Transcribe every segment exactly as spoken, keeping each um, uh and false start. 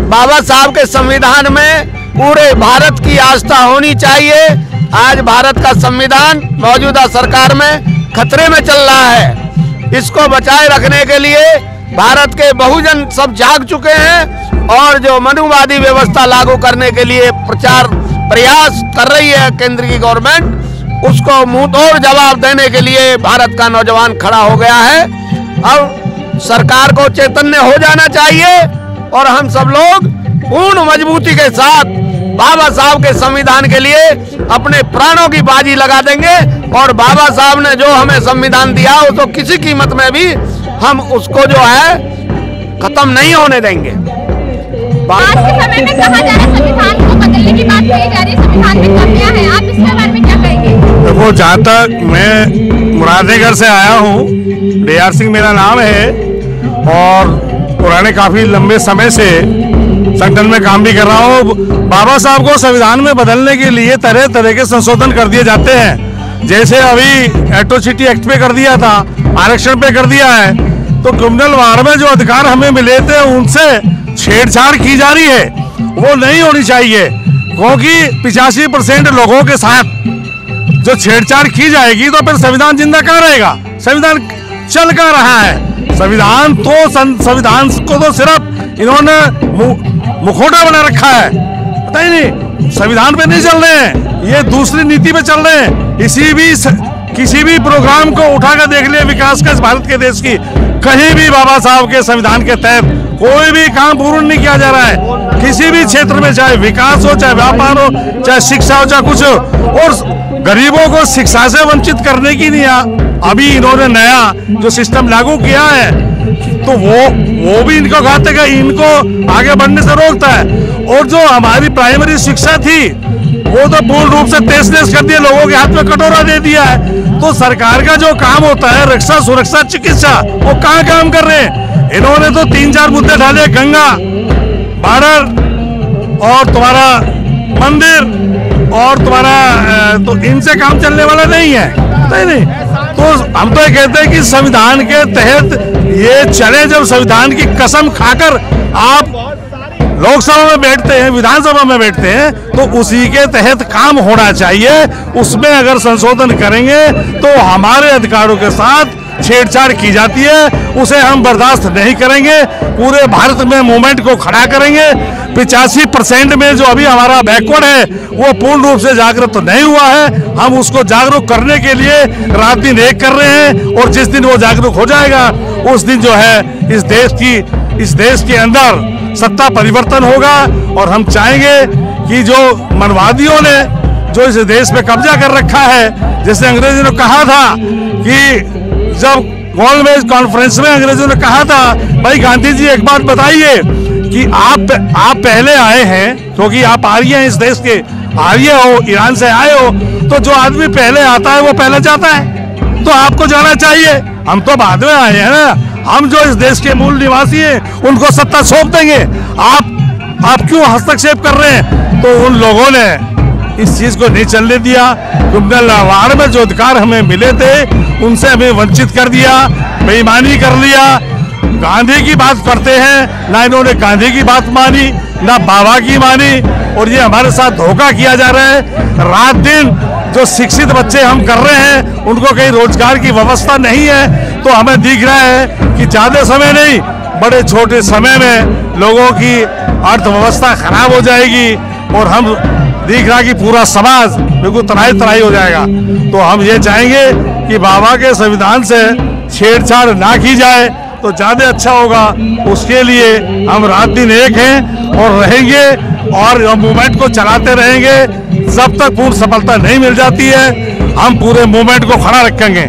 बाबा साहब के संविधान में पूरे भारत की आस्था होनी चाहिए। आज भारत का संविधान मौजूदा सरकार में खतरे में चल रहा है। इसको बचाए रखने के लिए भारत के बहुजन सब जाग चुके हैं और जो मनुवादी व्यवस्था लागू करने के लिए प्रचार प्रयास कर रही है केंद्र की गवर्नमेंट, उसको मुंहतोड़ जवाब देने के लिए भारत का नौजवान खड़ा हो गया है। अब सरकार को चैतन्य हो जाना चाहिए और हम सब लोग पूर्ण मजबूती के साथ बाबा साहब के संविधान के लिए अपने प्राणों की बाजी लगा देंगे और बाबा साहब ने जो हमें संविधान दिया वो तो किसी कीमत में भी हम उसको जो है खत्म नहीं होने देंगे। आज के समय में कहा जा रहा है संविधान को बदलने की बात कही जा रही है, संविधान में कमियां हैं, आप इसके बारे में क्या कहेंगे? देखो, जहाँ तक मैं मुरादेनगर से आया हूँ, डी आर सिंह मेरा नाम है और पुराने काफी लंबे समय से संगठन में काम भी कर रहा हूँ। बाबा साहब को संविधान में बदलने के लिए तरह तरह के संशोधन कर दिए जाते हैं। जैसे अभी एट्रोसिटी एक्ट पे कर दिया था, आरक्षण पे कर दिया है, तो क्रिमिनल वार में जो अधिकार हमें मिले थे उनसे छेड़छाड़ की जा रही है, वो नहीं होनी चाहिए। क्योंकि पिचासी परसेंट लोगों के साथ जो छेड़छाड़ की जाएगी तो फिर संविधान जिंदा कहाँ रहेगा? संविधान चल कहाँ रहा है? संविधान तो संविधान को तो सिर्फ इन्होंने मुखौटा बना रखा है, पता ही नहीं, संविधान पे नहीं चल रहे हैं, ये दूसरी नीति पे चल रहे हैं। इसी भी किसी भी प्रोग्राम को उठाकर देख लिया विकास का इस भारत के देश की, कहीं भी बाबा साहब के संविधान के तहत कोई भी काम पूर्ण नहीं किया जा रहा है। किसी भी क्षेत्र में, चाहे विकास हो, चाहे व्यापार हो, चाहे शिक्षा हो, चाहे कुछ हो, और गरीबों को शिक्षा से वंचित करने की नहीं है। अभी इन्होंने नया जो सिस्टम लागू किया है तो वो वो भी इनको घातक है, इनको आगे बढ़ने से रोकता है। और जो हमारी प्राइमरी शिक्षा थी वो तो पूर्ण रूप से तेज तेज कर दिया, लोगों के हाथ में कटोरा दे दिया है। तो सरकार का जो काम होता है रक्षा, सुरक्षा, चिकित्सा, वो कहाँ काम कर रहे हैं? इन्होंने तो तीन चार मुद्दे डाले, गंगा, बॉर्डर और तुम्हारा मंदिर और तुम्हारा, तो इनसे काम चलने वाला नहीं है, नहीं नहीं। तो हम तो ये कहते हैं कि संविधान के तहत ये चले। जब संविधान की कसम खाकर आप लोकसभा में बैठते हैं, विधानसभा में बैठते हैं, तो उसी के तहत काम होना चाहिए। उसमें अगर संशोधन करेंगे तो हमारे अधिकारों के साथ छेड़छाड़ की जाती है, उसे हम बर्दाश्त नहीं करेंगे। पूरे भारत में मूवमेंट को खड़ा करेंगे। पिचासी परसेंट में जो अभी हमारा बैकवर्ड है वो पूर्ण रूप से जागरूक तो नहीं हुआ है। हम उसको जागरूक करने के लिए रात दिन एक कर रहे हैं और जिस दिन वो जागरूक हो जाएगा उस दिन जो है इस देश की इस देश के अंदर सत्ता परिवर्तन होगा। और हम चाहेंगे कि जो मनवादियों ने जो इस देश पे कब्जा कर रखा है, जैसे अंग्रेजों ने कहा था कि जब गोलमेज कॉन्फ्रेंस में अंग्रेजों ने कहा था, भाई गांधी जी एक बात बताइए कि आप आप पहले आए हैं, क्योंकि आप आर्य हैं, इस देश के आर्य हो, ईरान से आए हो, तो जो आदमी पहले आता है वो पहले जाता है, तो आपको जाना चाहिए। हम तो बाद में आए हैं ना, हम जो इस देश के मूल निवासी हैं उनको सत्ता सौंप देंगे। आप आप क्यों हस्तक्षेप कर रहे हैं? तो उन लोगों ने इस चीज को नहीं चलने दिया। क्रिमिनल वार में जो अधिकार हमें मिले थे उनसे हमें वंचित कर दिया, बेईमानी कर लिया। गांधी की बात करते हैं, ना इन्होंने गांधी की बात मानी, ना बाबा की मानी, और ये हमारे साथ धोखा किया जा रहा है। रात दिन जो शिक्षित बच्चे हम कर रहे हैं उनको कहीं रोजगार की व्यवस्था नहीं है, तो हमें दिख रहा है कि ज्यादा समय नहीं, बड़े छोटे समय में लोगों की अर्थव्यवस्था खराब हो जाएगी और हम दिख रहा कि पूरा समाज बिल्कुल तराई तराई हो जाएगा। तो हम ये चाहेंगे कि बाबा के संविधान से छेड़छाड़ ना की जाए तो ज्यादा अच्छा होगा। उसके लिए हम रात दिन एक हैं और रहेंगे और मूवमेंट को चलाते रहेंगे जब तक पूर्ण सफलता नहीं मिल जाती है। हम पूरे मूवमेंट को खड़ा रखेंगे।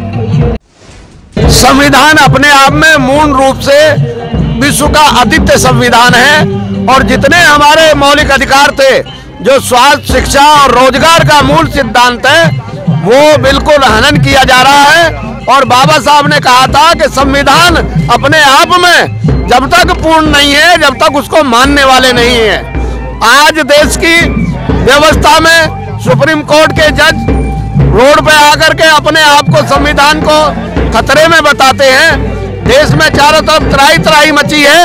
संविधान अपने आप में मूल रूप से विश्व का अद्वितीय संविधान है और जितने हमारे मौलिक अधिकार थे, जो स्वास्थ्य, शिक्षा और रोजगार का मूल सिद्धांत है, वो बिल्कुल हनन किया जा रहा है। और बाबा साहब ने कहा था कि संविधान अपने आप में जब तक पूर्ण नहीं है, जब तक उसको मानने वाले नहीं हैं। आज देश की व्यवस्था में सुप्रीम कोर्ट के जज रोड पे आकर के अपने आप को, संविधान को खतरे में बताते हैं। देश में चारों तरफ त्राही त्राही मची है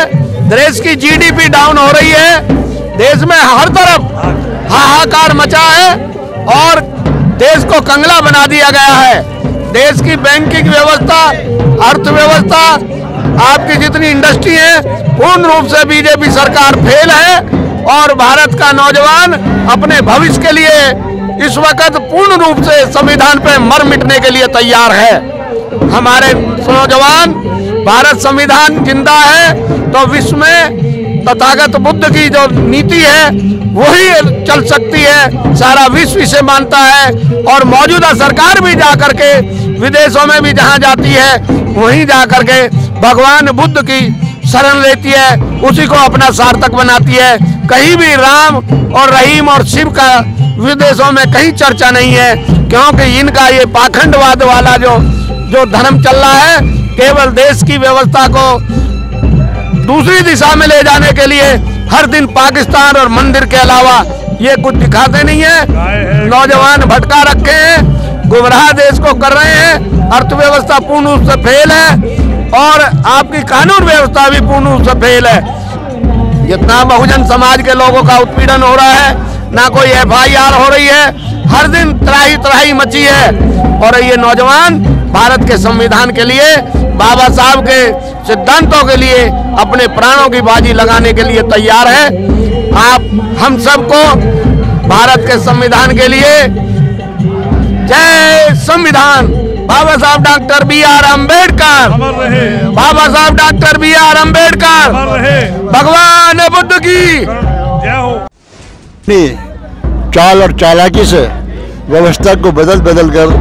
देश की जीडीपी डाउन हो रही है, देश में हर तरफ हाहाकार मचा है और देश को कंगला बना दिया गया है। देश की बैंकिंग व्यवस्था, अर्थव्यवस्था, आपकी जितनी इंडस्ट्री है, पूर्ण रूप से बीजेपी सरकार फेल है और भारत का नौजवान अपने भविष्य के लिए इस वक्त पूर्ण रूप से संविधान पे मर मिटने के लिए तैयार है। हमारे नौजवान, भारत संविधान जिंदा है तो विश्व में तथागत बुद्ध की जो नीति है वही चल सकती है, सारा विश्व इसे मानता है और मौजूदा सरकार भी जाकर के विदेशों में भी जहां जाती है वहीं जाकर के भगवान बुद्ध की शरण लेती है, उसी को अपना सार्थक बनाती है। कहीं भी राम और रहीम और शिव का विदेशों में कहीं चर्चा नहीं है, क्योंकि इनका ये पाखंडवाद वाला जो जो धर्म चल रहा है केवल देश की व्यवस्था को दूसरी दिशा में ले जाने के लिए हर दिन पाकिस्तान और मंदिर के अलावा ये कुछ दिखाते नहीं है। नौजवान भटका रखे हैं, गुमराह देश को कर रहे हैं, अर्थव्यवस्था पूर्ण रूप से फेल है और आपकी कानून व्यवस्था भी पूर्ण रूप से फेल है। जितना बहुजन समाज के लोगों का उत्पीड़न हो रहा है, ना कोई एफ आई आर हो रही है, हर दिन त्राही त्राही मची है और ये नौजवान भारत के संविधान के लिए, बाबा साहब के सिद्धांतों के लिए अपने प्राणों की बाजी लगाने के लिए तैयार है। आप हम सबको भारत के संविधान के लिए जय संविधान। Baba Saheb doctor B R Ambedkar, Baba Saheb doctor B R Ambedkar, भगवान बुद्ध की जय हो। चाल और चालाकी से व्यवस्था को बदल बदल कर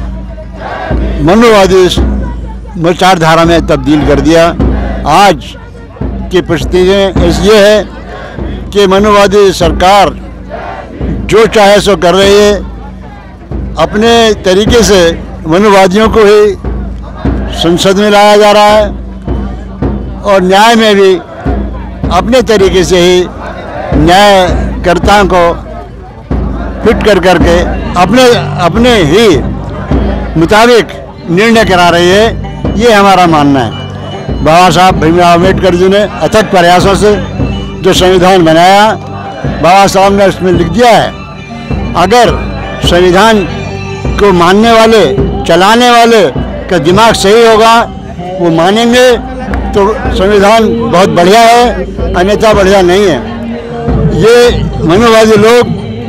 मनुवादी विचारधारा में तब्दील कर दिया। आज की परिस्थितियाँ ये है कि मनुवादी सरकार जो चाहे सो कर रही है, अपने तरीके से मनुवादियों को ही संसद में लाया जा रहा है और न्याय में भी अपने तरीके से ही न्यायकर्ताओं को फिट कर करके अपने अपने ही मुताबिक निर्णय करा रही है। ये हमारा मानना है। बाबा साहब भीमराव अम्बेडकर जी ने अथक प्रयासों से जो संविधान बनाया, बाबा साहब ने उसमें लिख दिया है, अगर संविधान को मानने वाले, चलाने वाले का दिमाग सही होगा, वो मानेंगे तो संविधान बहुत बढ़िया है, अन्यथा बढ़िया नहीं है। ये मनुवादी लोग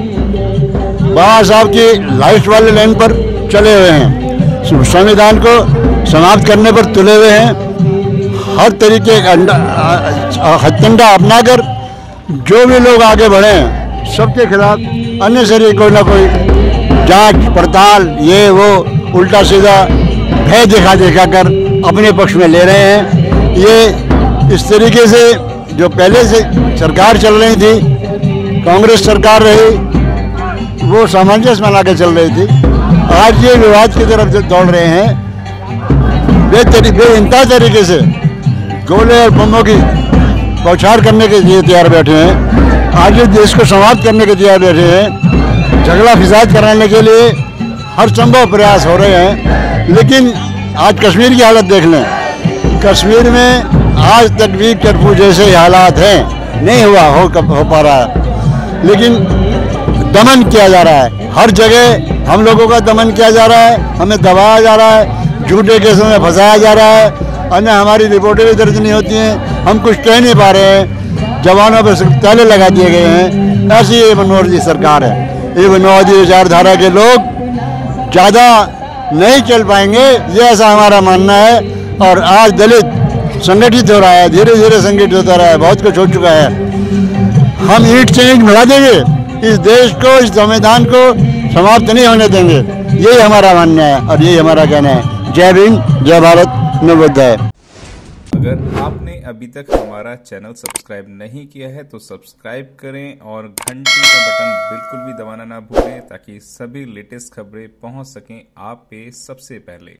बाबा साहब की लाइफ वाले लाइन पर चले हुए हैं, संविधान को समाप्त करने पर तुले हुए हैं। हर तरीके का हथकंडा अपनाकर जो भी लोग आगे बढ़े हैं, सबके खिलाफ अन्य शरीर कोई ना कोई जांच पड़ताल, ये वो उल्टा सीधा भय दिखा दिखा कर अपने पक्ष में ले रहे हैं। ये इस तरीके से जो पहले से सरकार चल रही थी, कांग्रेस सरकार रही, वो सामंजस्य बना के चल रही थी। आज ये विवाद की तरफ से दौड़ रहे हैं, बे बेइंतहा तरीके से गोले और बमों की बौछार करने के लिए तैयार बैठे हैं। आज ये देश को समाप्त करने के तैयार बैठे हैं, झगड़ा फिसाद कराने के लिए हर संभव प्रयास हो रहे हैं। लेकिन आज कश्मीर की हालत देख लें, कश्मीर में आज तक भी कर्फ्यू जैसे हालात हैं, नहीं हुआ हो कब हो पा रहा है, लेकिन दमन किया जा रहा है। हर जगह हम लोगों का दमन किया जा रहा है, हमें दबाया जा रहा है, झूठे केसों में फंसाया जा रहा है, अन्य हमारी रिपोर्टें भी दर्ज नहीं होती हैं, हम कुछ कह नहीं पा रहे हैं, जवानों पर ताले लगा दिए गए हैं। ऐसी ये मनोवादी सरकार है। ये मनोवादी विचारधारा के लोग ज़्यादा नहीं चल पाएंगे, ये ऐसा हमारा मानना है। और आज दलित संगठित हो रहा है, धीरे धीरे संगठित होता रहा है, बहुत कुछ हो चुका है। हम ईंट से ईंट मिला देंगे, इस देश को, इस संविधान को समाप्त नहीं होने देंगे। यही हमारा मानना है और यही हमारा कहना है। जय भीम, जय भारत, नमोदय। अगर आपने अभी तक हमारा चैनल सब्सक्राइब नहीं किया है तो सब्सक्राइब करें और घंटी का बटन बिल्कुल भी दबाना ना भूलें, ताकि सभी लेटेस्ट खबरें पहुंच सकें आप पे सबसे पहले।